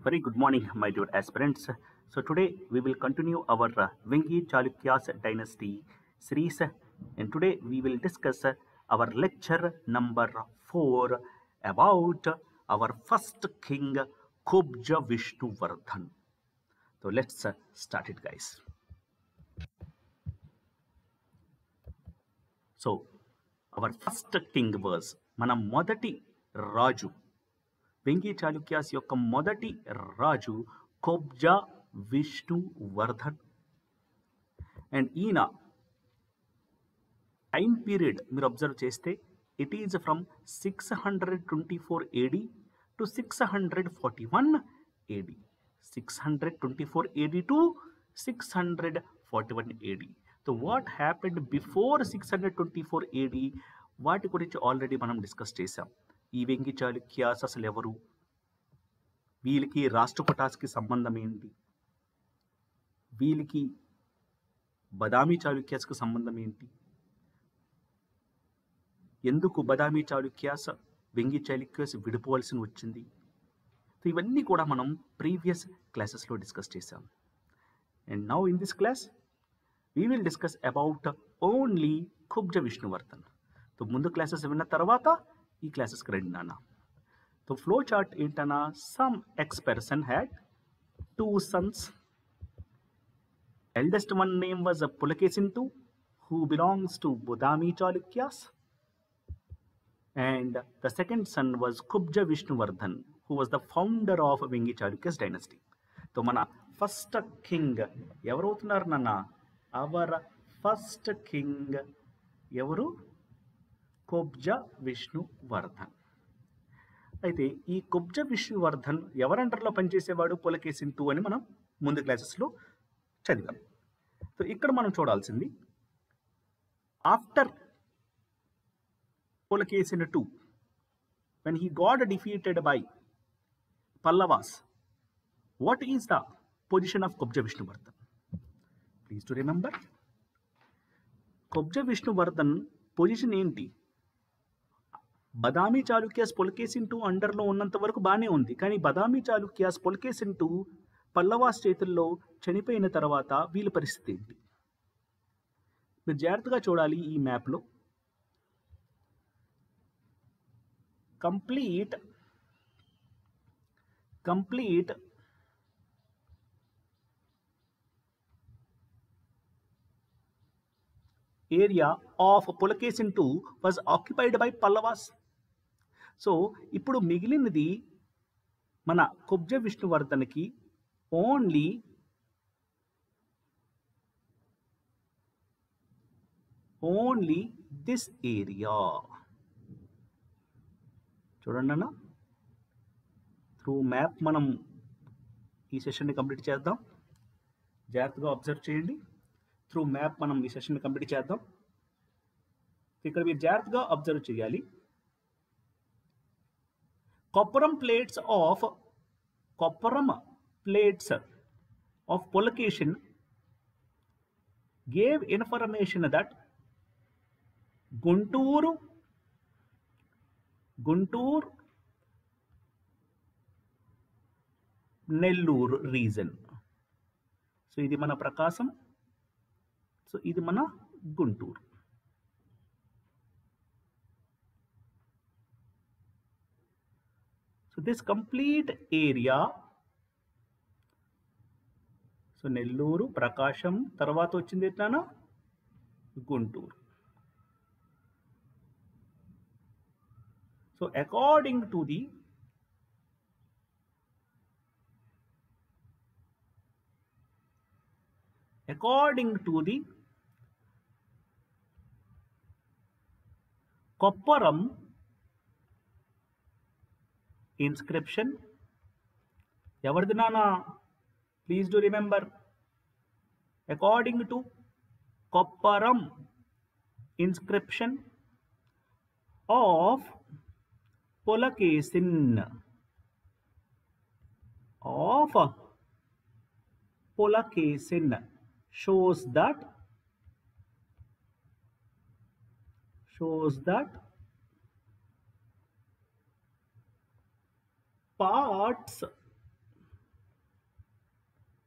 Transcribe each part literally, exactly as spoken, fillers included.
Very good morning, my dear aspirants. So today we will continue our uh, Vengi Chalukya's dynasty series, and today we will discuss uh, our lecture number four about our first king, Kubja Vishnuvardhan. So let's uh, start it, guys. So our first king was మన మొదటి రాజు వెంగి చాళుక్యాస్ యొక్క మొదటి రాజు Kubja Vishnuvardhan. And ఈయన time period మీరు observe చేస్తే it is from six hundred twenty four AD to six hundred forty one AD six hundred twenty four AD to six hundred forty one AD. So what happened before six hundred twenty four AD వాటి గురించి already మనం discuss చేసాం. ఈ వెంగి చాళుక్యాస్ అసలు ఎవరు, వీళ్ళకి రాష్ట్రకూటాస్కి సంబంధం ఏంటి, వీళ్ళకి బదామి చాళుక్యాస్కి సంబంధం ఏంటి, ఎందుకు బదామి చాళుక్యాస్ వెంగి చాళుక్యాస్ విడిపోవాల్సి వచ్చింది, సో ఇవన్నీ కూడా మనం ప్రీవియస్ క్లాసెస్లో డిస్కస్ చేసాం. And now in this class we will discuss about only Kubja Vishnuvardhan. So ముందు క్లాసెస్ విన్న తర్వాత ఈ క్లాసెస్కి రండి నాన్న. సో ఫ్లో చార్ట్ ఏంటన్నా, some x person had two sons. Eldest one name was Pulakeshin two who belongs to Badami Chalukyas, and the second son was Kubja Vishnuvardhan, who was the founder of Vengi Chalukyas dynasty. So mana first king evaru avutunnaru nanna, our first king evaru Kubja Vishnuvardhan. అయితే ఈ కుబ్జ విష్ణువర్ధన్ ఎవరి అండర్లో పనిచేసేవాడు, Pulakeshin two అని మనం ముందు క్లాసెస్లో చదివాం. So ఇక్కడ మనం చూడాల్సింది, after Pulakeshin two when he got defeated by Pallavas, what is the position of Kubja Vishnuvardhan? Please to remember, Kubja Vishnuvardhan position ఏంటి? బదామి చాళుక్యాస్ పులకేసిన్ టూ అండర్లో ఉన్నంత వరకు బాగానే ఉంది, కానీ బదామి చాళుక్యాస్ పులకేసిన్ టూ పల్లవాస్ చేతుల్లో చనిపోయిన తర్వాత వీళ్ళ పరిస్థితి ఏంటి? మీరు జాగ్రత్తగా చూడాలి. ఈ మ్యాప్లో complete complete area of Pulakeshin two was occupied by Pallavas. So ఇప్పుడు మిగిలినది మన కుబ్జ విష్ణువర్ధన్కి ఓన్లీ ఓన్లీ దిస్ ఏరియా. చూడండి అన్న, త్రూ మ్యాప్ మనం ఈ సెషన్ని కంప్లీట్ చేద్దాం. జాగ్రత్తగా అబ్జర్వ్ చేయండి. త్రూ మ్యాప్ మనం ఈ సెషన్ని కంప్లీట్ చేద్దాం. ఇక్కడ మీరు జాగ్రత్తగా అబ్జర్వ్ చేయాలి. Copperam plates of Copperam plates of Pulakesin gave information that Guntur Guntur Nellore region. So ఇది మన ప్రకాశం, సో ఇది మన Guntur. So this complete area, so Nellore, Prakasam, తర్వాత వచ్చింది ఎట్లానా Guntur. So according to the according to the Kopparam inscription, ఎవరిది నానా? Please do remember, according to Kopparam inscription of Pulakeshin of Pulakeshin shows that shows that parts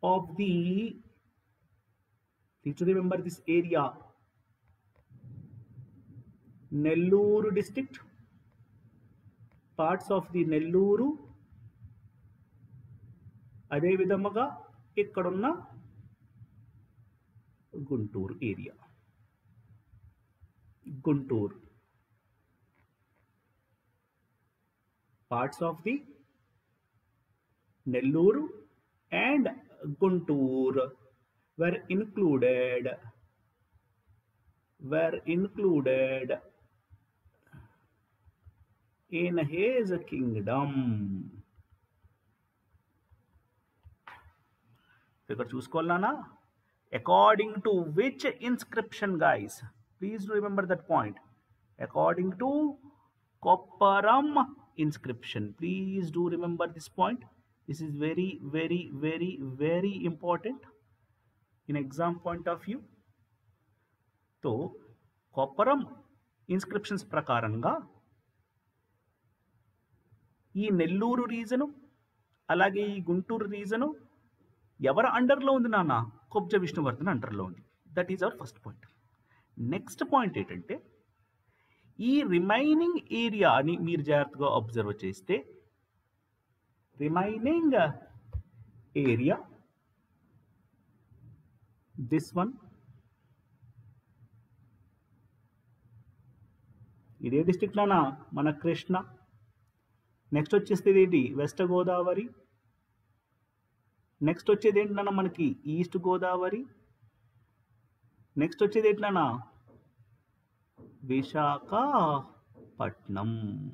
of the, need to remember this area, Nellore district, parts of the Nellore, అదే విధముగా ఇక్కడున్న Guntur area, Guntur, parts of the Nellore and Guntur were included were included in his kingdom. ఇక్కడ చూసుకోవాలనా, according to which inscription, guys, please remember that point, according to Kopparam inscription. Please do remember this point. This is very very very very important in exam point of view. So Kopparam inscriptions ప్రకారంగా ఈ Nellore reason అలాగే ఈ Guntur reason ఎవరు అండర్లో ఉంది నాన్న? కుబ్జ విష్ణువర్ధన్ అండర్లో ఉంది. That is our first point. Next point ఏంటంటే, ఈ రిమైనింగ్ ఏరియాని మీరు జాగ్రత్తగా అబ్జర్వ్ చేస్తే, రిమైనింగ్ ఏరియా, దిస్ వన్, ఇదే డిస్ట్రిక్ట్ నానా మన కృష్ణ. నెక్స్ట్ వచ్చేస్తే ఏంటి? వెస్ట్ గోదావరి. నెక్స్ట్ వచ్చేది ఏంటి నాన్న మనకి? ఈస్ట్ గోదావరి. నెక్స్ట్ వచ్చేది ఏంటి నాన్న? విశాఖపట్నం.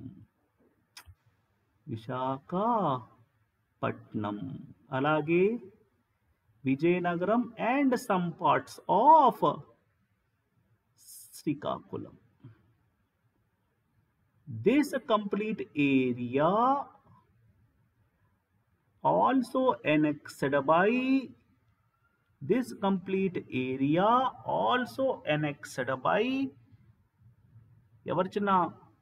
విశాఖపట్నం అలాగే Vizianagaram and some parts of Srikakulam. This complete area also annexed by this complete area also annexed by ఎవరు చిన్న?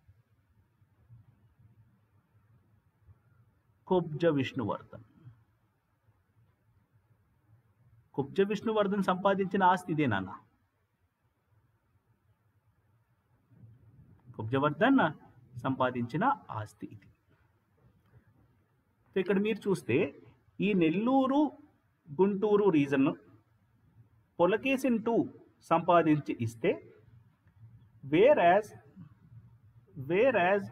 కుబ్జ విష్ణువర్ధన్. కుబ్జ విష్ణువర్ధన్ సంపాదించిన ఆస్తి ఇదే నాన్న. కుబ్జవర్ధన్ సంపాదించిన ఆస్తి ఇది. ఇక్కడ మీరు చూస్తే ఈ నెల్లూరు గుంటూరు రీజన్ పులకేసిన్ టూ సంపాదించి ఇస్తే, whereas whereas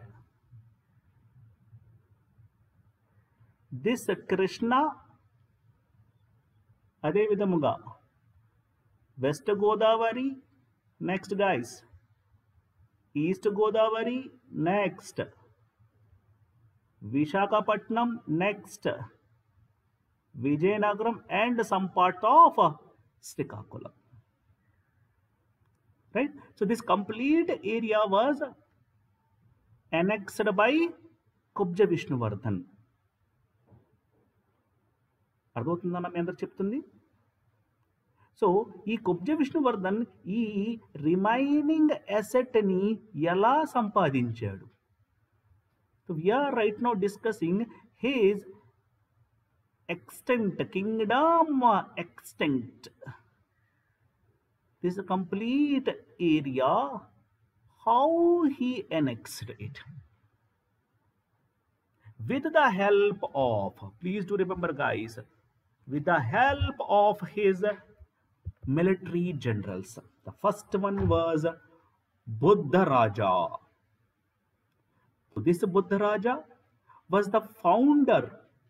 this Krishna, అదే విధముగా west Godavari, next guys east Godavari, next Visakhapatnam, next Vizianagaram and some part of Srikakulam. Right? So this complete area was annexed by Kubja Vishnuvardhan. అర్థమవుతుందన్న మీ అందరు చెప్తుంది? సో ఈ కుబ్జ విష్ణువర్ధన్ ఈ రిమైనింగ్ అసెట్ని ఎలా సంపాదించాడు? So we're right now discussing his extent, kingdom extent. This complete area, how he annexed it. With the help of, please do remember guys, with the help of his military generals. The first one was Buddha Raja. So this Buddha Raja was the founder.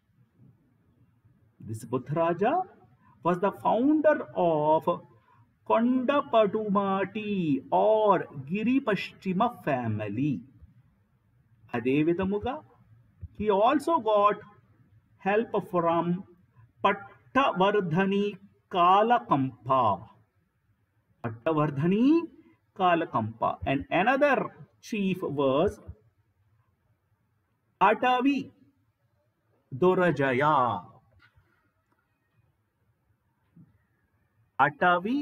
This Buddha Raja was the founder of Kondapadumati or Giri Pashchima family. Adevidamuga, he also got help from Pattavardhani Kalakampa. Pattavardhani Kalakampa. And another chief was Atavi Dorajaya. Atavi,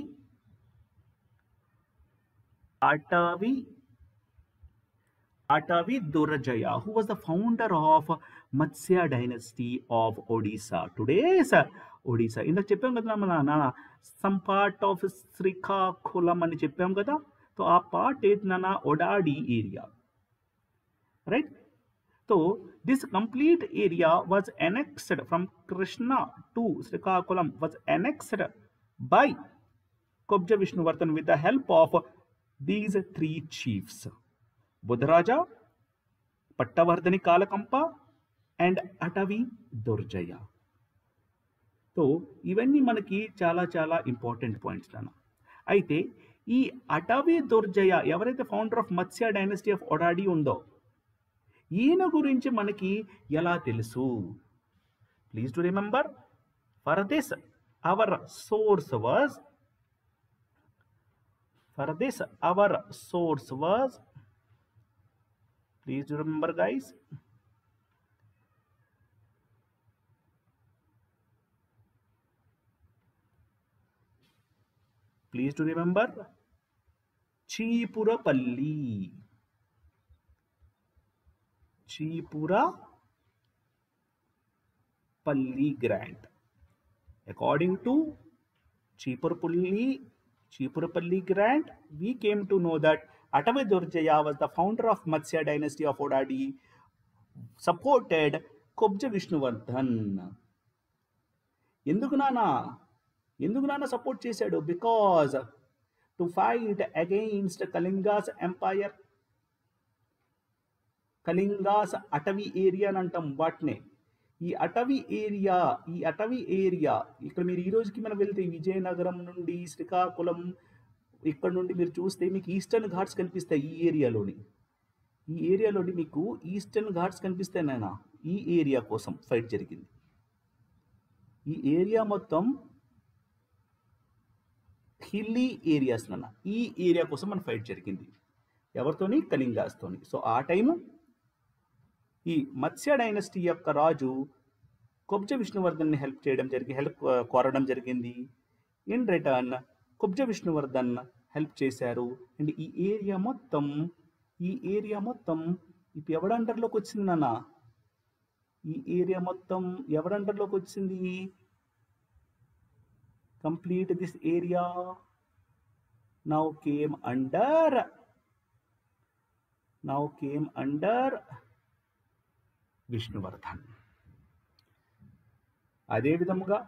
Atavi, Atavi Dorajaya, who was the founder of Matsya dynasty of Odisha. Today's Odisha. ఇందాక చెప్పాం కదా మన నాన్న, some part of Srikakulam అని చెప్పాం కదా. So ఆ part ఏది నాన్న? Oddadi area, right. So this complete area was annexed from Krishna to Srikakulam was annexed by Kobja Vishnuvardhan with the help of these three chiefs: Buddharaja, Pattavardhani Kalakampa and Atavi Durjaya. So ఇవన్నీ మనకి చాలా చాలా important points నాన్న. అయితే ఈ అటవీ దుర్జయ ఎవరైతే founder of Matsya dynasty of Oddadi ఉందో ఈయన గురించి మనకి ఎలా తెలుసు? Please to remember, for this our source was for this our source was please to remember guys, please to remember Chipurapalli. Chipurapalli grant. According to Chipurapalli, Chipurapalli grant, we came to know that Atavi Durjaya was the founder of Matsya dynasty of Odadi, supported Kobja Vishnuvardhan. ఎందుకు నాన్న ఎందుకు నాన్న support చేశాడు? Because to fight against Kalingas empire. Kalingas Atavi area అని అంటాం వాటినే. ఈ అటవీ ఏరియా ఈ అటవీ ఏరియా ఇక్కడ మీరు ఈ రోజుకి మనం వెళ్తే విజయనగరం నుండి శ్రీకాకుళం ఇక్కడ నుండి మీరు చూస్తే మీకు ఈస్టర్న్ ఘాట్స్ కనిపిస్తాయి. ఈ ఏరియాలోని ఈ ఏరియాలోని మీకు ఈస్టర్న్ ఘాట్స్ కనిపిస్తాయి నాయన. ఈ ఏరియా కోసం ఫైట్ జరిగింది. ఈ ఏరియా మొత్తం హిల్లీ ఏరియాస్ నాన్న. ఈ ఏరియా కోసం మన ఫైట్ జరిగింది. ఎవరితోని? కళింగాస్తోని. సో ఆ టైము ఈ మత్స్య డైనస్టీ యొక్క రాజు కొబ్జ విష్ణువర్ధన్ని హెల్ప్ చేయడం జరిగి హెల్ప్ కోరడం జరిగింది. In return Kubja Vishnuvardhan help చేశారు. అండ్ ఈ ఏరియా మొత్తం ఈ ఏరియా మొత్తం ఇప్పుడు ఎవరి అండర్లోకి వచ్చింది నాన్న? ఈ ఏరియా మొత్తం ఎవరి అండర్లోకి వచ్చింది? Complete this area now came under now came under Vishnuvardhan. అదే విధముగా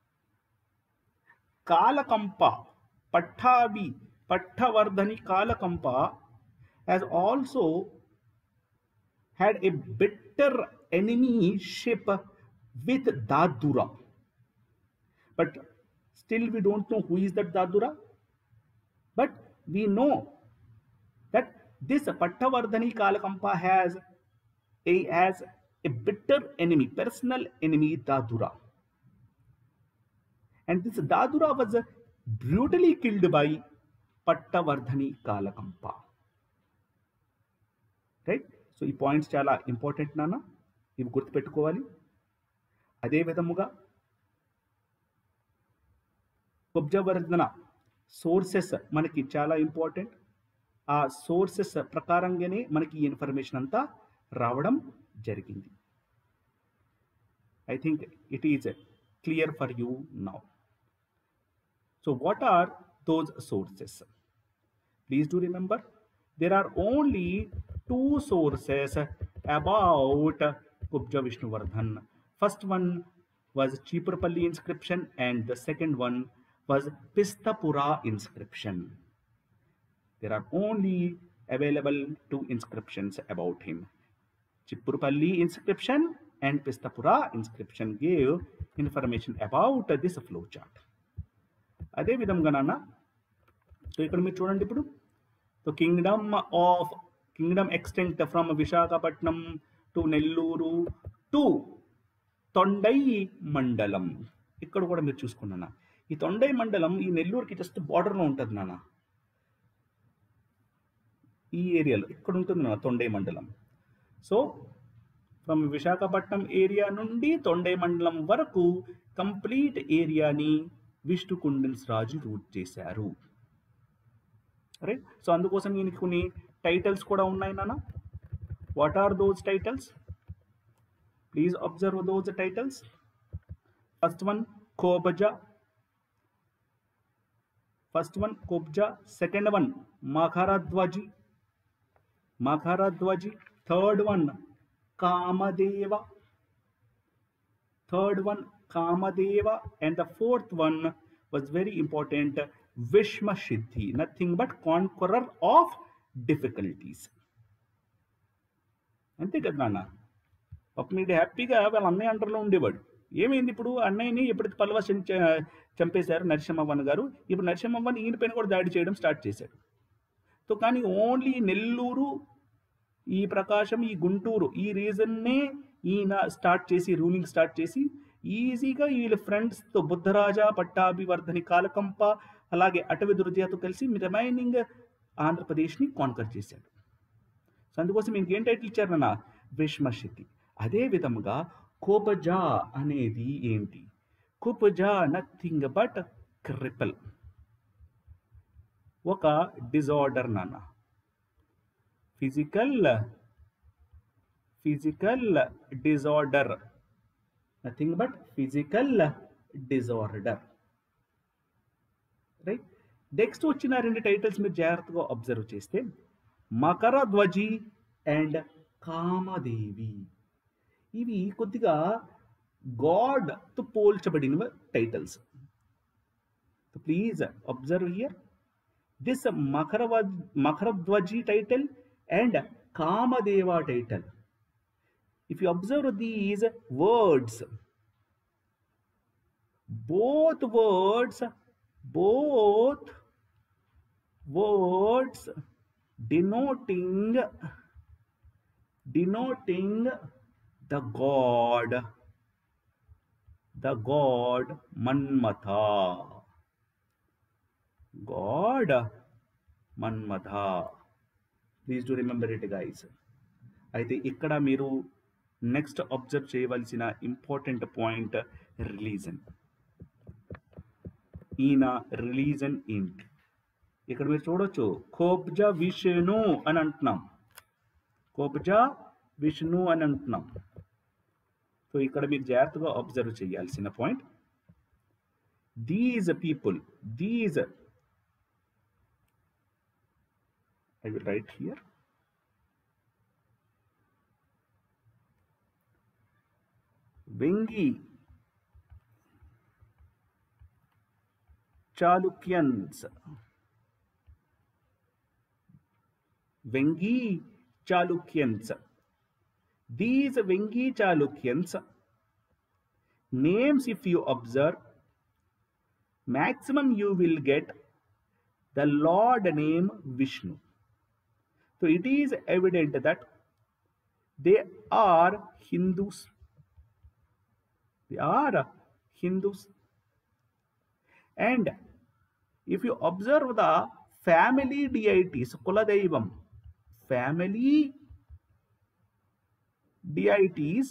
Kalakampa, Pattabhi Pattavardhani Kalakampa has also had a bitter enemyship with Dadura. But still we don't know who is that Dadura. But we know that this Pattavardhani Kalakampa has a has a bitter enemy, personal enemy, Dadura. And this Dadura was brutally killed by Pattavardhani Kalakampa. Right? So ఈ points చాలా important నాన్న, ఇవి గుర్తుపెట్టుకోవాలి. అదే విధముగా కొబ్జవర్ధన sources మనకి చాలా important. ఆ సోర్సెస్ ప్రకారంగానే మనకి ఈ ఇన్ఫర్మేషన్ అంతా రావడం జరిగింది. I think it is clear for you now. So what are those sources? Please do remember, there are only two sources about Kubja Vishnuvardhan. First one was Chipurapalli inscription and the second one was Pistapura inscription. There are only available two inscriptions about him. Chipurapalli inscription and Pistapura inscription gave information about this flow chart. అదే విధంగా నాన్న, so ఇక్కడ మీరు చూడండి ఇప్పుడు, so kingdom of kingdom extent from Visakhapatnam to Nellore to Tondai Mandalam. ఇక్కడ కూడా మీరు చూసుకున్నా, ఈ తొండై మండలం ఈ నెల్లూరుకి జస్ట్ బార్డర్లో ఉంటుంది నాన్న. ఈ ఏరియాలో ఇక్కడ ఉంటుంది నాన్న తొండై మండలం. సో ఫ్రమ్ విశాఖపట్నం ఏరియా నుండి తొండై మండలం వరకు కంప్లీట్ ఏరియాని విష్ణుకుండిన్స్ రాజు రూట్ చేశారు. రైట్? సో అందుకోసం ఈయనకి కొన్ని టైటిల్స్ కూడా ఉన్నాయి నాన్న. What are those titles? Please observe those titles. First one, Kobja. First one, Kobja. Second one, Makharadwaji. Makharadwaji. Third one, Kamadeva. Third one, Kamadeva. And the fourth one was very important, Vishmasiddhi. Nothing but conqueror of difficulties. అంతే కదా నాన్న. పాపం వీడు హ్యాపీగా వాళ్ళ అన్నయ్య అండర్లో ఉండేవాడు. ఏమైంది ఇప్పుడు అన్నయ్యని ఎప్పుడైతే పల్లవ చంపేశారు నరసింహవన్ గారు, ఇప్పుడు నరసింహవన్ ఈయన పైన కూడా దాడి చేయడం స్టార్ట్ చేశాడు. సో కానీ ఓన్లీ నెల్లూరు, ఈ ప్రకాశం, ఈ గుంటూరు, ఈ రీజన్నే ఈయన స్టార్ట్ చేసి రూలింగ్ స్టార్ట్ చేసి ఈజీగా వీళ్ళ ఫ్రెండ్స్తో బుద్ధరాజ, పట్టాభివర్ధని, కాలకంప, అలాగే అటవీ దుర్జయతో కలిసి రిమైనింగ్ ఆంధ్రప్రదేశ్ని కాన్కర్ చేశాడు. సో అందుకోసం ఇంకేం టైటిల్ ఇచ్చారన్న, విష్మశితి. అదే విధముగా కోపజా అనేది ఏంటి? కోపజా నథింగ్ బట్ క్రిపల్, ఒక డిజార్డర్ నాన్న. Physical physical disorder, nothing but physical disorder. Right. Next వచ్చిన రెండు టైటిల్స్ మీరు జాగ్రత్తగా అబ్జర్వ్ చేస్తే, మకరధ్వజి అండ్ కామదేవి. ఇవి కొద్దిగా గాడ్తో పోల్చబడిన titles. Please observe here this మకరవ Makaradhwaji title and Kamadeva title. If you observe these words, both words, both words denoting denoting the god, the god Manmatha, god Manmatha. Please do remember it guys. అయితే ఇక్కడ మీరు next observe చేయవలసిన important point religion. ఈయన religion ఏంటి? ఇక్కడ మీరు చూడొచ్చు, kobza Vishnu అని అంటున్నాం, కోబ్జా విష్ణు అని అంటున్నాం. సో ఇక్కడ మీరు జాగ్రత్తగా అబ్జర్వ్ చేయాల్సిన point, these people, these I will write here. Vengi Chalukyans. Vengi Chalukyans. These Vengi Chalukyans names, if you observe, maximum you will get the Lord name Vishnu. So it is evident that they are Hindus. They are Hindus. And if you observe the family deities, Kuladaivam, family deities,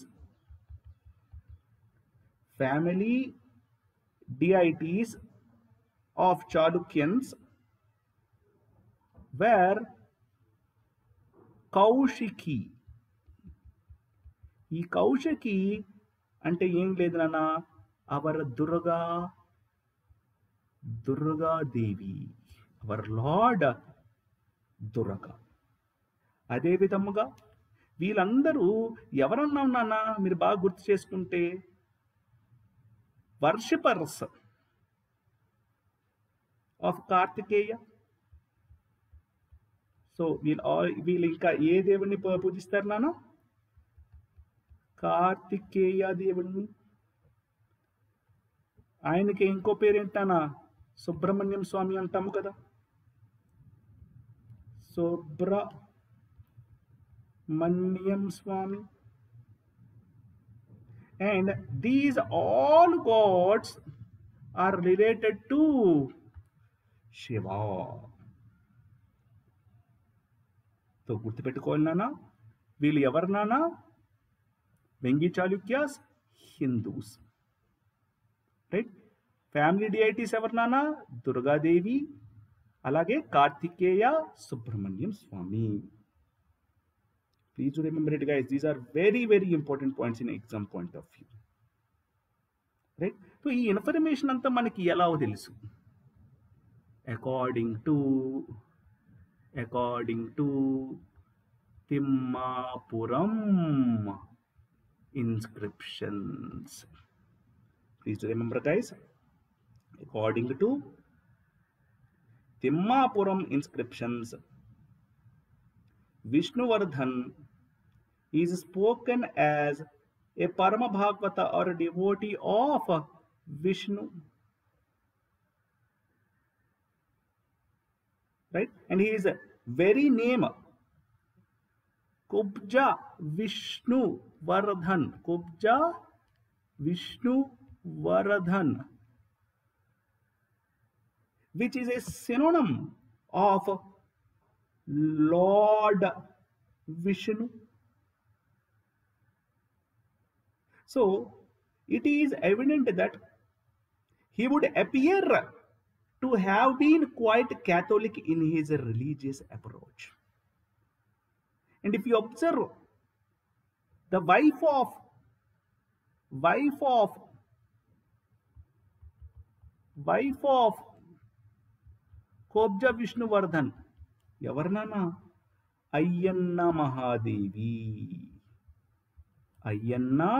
family deities of Chalukyans were Kaushiki. ఈ కౌశికి అంటే ఏం లేదు నాన్న, our Durga, Durgadevi, our lord Durga. అదే విధముగా వీళ్ళందరూ ఎవరన్నా నాన్న మీరు బాగా గుర్తు చేసుకుంటే, వర్షిపర్స్ ఆఫ్ కార్తికేయ. సో వీళ్ళు వీళ్ళు ఇంకా ఏ దేవుడిని పూజిస్తారు నాన్న? కార్తికేయ దేవుడిని. ఆయనకి ఇంకో పేరు ఏంటన్నా, సుబ్రహ్మణ్యం స్వామి అంటాము కదా. Subrahmanyam Swami. And these all gods are related to Shiva. So గుర్తుపెట్టుకోవాలి నాన్న, వీళ్ళు ఎవరు నాన్న? Vengi Chalukyas, Hindus. Right. Family deities ఎవరు నాన్న? దుర్గాదేవి, అలాగే Kartikeya, Subrahmanyam Swami. Please do remember it, guys. These are very, very important points in exam point of view. Right? So, ఈ ఇన్ఫర్మేషన్ అంతా మనకి ఎలా తెలుసు? According to, according to Timmapuram inscriptions. Please do remember, guys. According to Timmapuram inscriptions, Vishnuvardhan is spoken as a Parama Bhagavata or a devotee of Vishnu. Right? And his very name, Kubja Vishnu Vardhan, Kubja Vishnu Vardhan, which is a synonym of Lord Vishnu. So it is evident that he would appear to have been quite Catholic in his religious approach. And if you observe, the wife of wife of wife of Kobja Vishnuvardhan, Yavarnana, Ayyanna Mahadevi. Ayyanna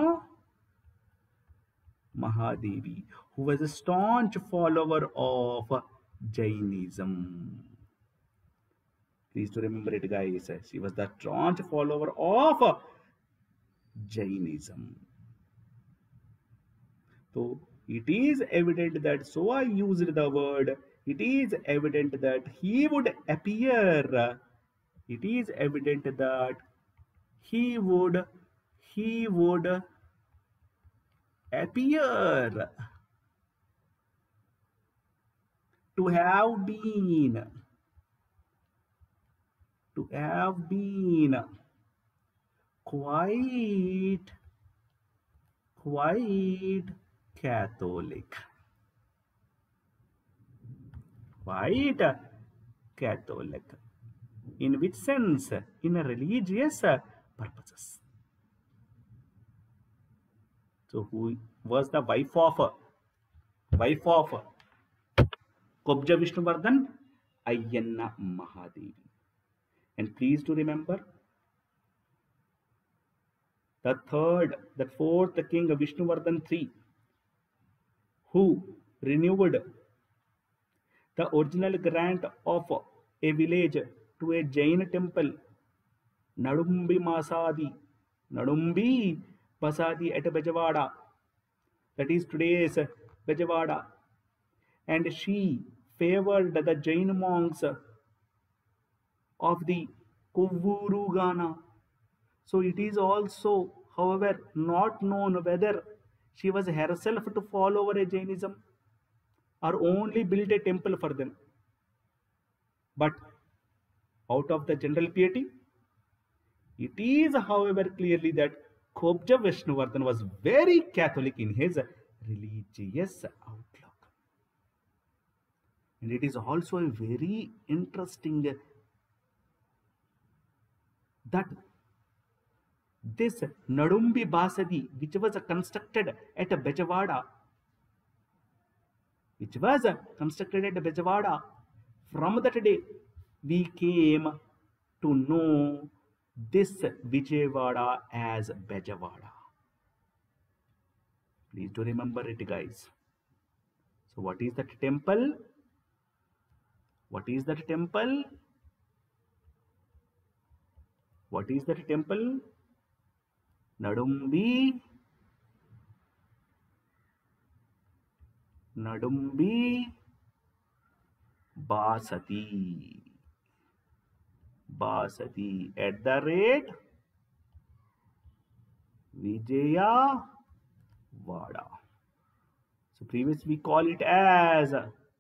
Mahadevi, who was a staunch follower of Jainism. Please to remember it, guys. She was the staunch follower of Jainism. So it is evident that, so I used the word, it is evident that he would appear, it is evident that he would, he would appear to have been, to have been quite, quite Catholic. Quite Catholic. In which sense? In a religious purposes. So who was the wife of wife of Kobja Vishnuvardhan? Ayyanna Mahadevi. And please to remember, the third, the fourth king, Vishnuvardhan the third, who renewed the original grant of a village to a Jain temple, Nadumbi Masadi, Nadumbi Masadi at Bejawada, that is today's Bejawada, and she favored the Jain monks of the Kovvuru Gana. So it is also, however, not known whether she was herself to follow a Jainism or only built a temple for them. But out of the general piety, it is, however, clearly that Kobja Vishnuvardhan was very Catholic in his religious outlook. And it is also a very interesting that this Nadumbi Basadi, which was constructed at Bejawada, which was constructed at Bejawada, from that day we came to know this Vijayawada as Bejawada. Please do remember it, guys. So what is that temple? What is that temple? What is that temple? Nadumbi, Nadumbi Basati, Basati at the rate Vijayawada. So previously we call it as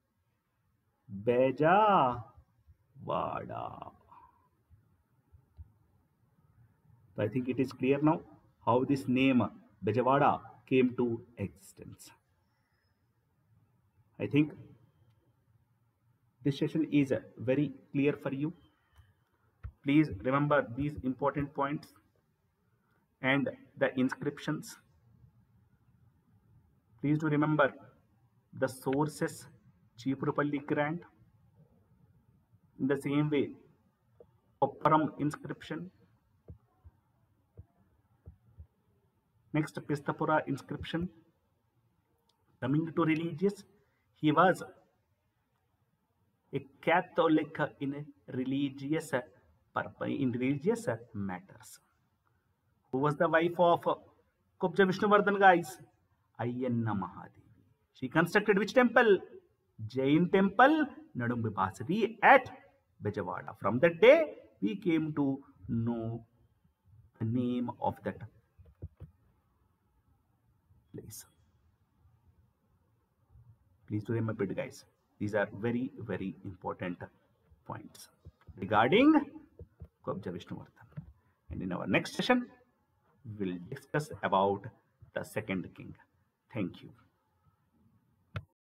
Bejawada. So I think it is clear now how this name Bejawada came to existence. I think this session is very clear for you. Please remember these important points and the inscriptions. Please do remember the sources, Chipurupalli grant. In the same way, Opparam inscription. Next, Pistapura inscription. Coming to religious, he was a Catholic in religious in religious matters. Who was the wife of Kubja Vishnuvardhan, guys? Ayyanna Mahadevi. She constructed which temple? Jain temple, Nadumbi at Bejawada. From that day, we came to know the name of that place. Please do remember it, guys. These are very, very important points regarding Kubja Vishnuvardhan. And in our next session, we will discuss about the second king. Thank you.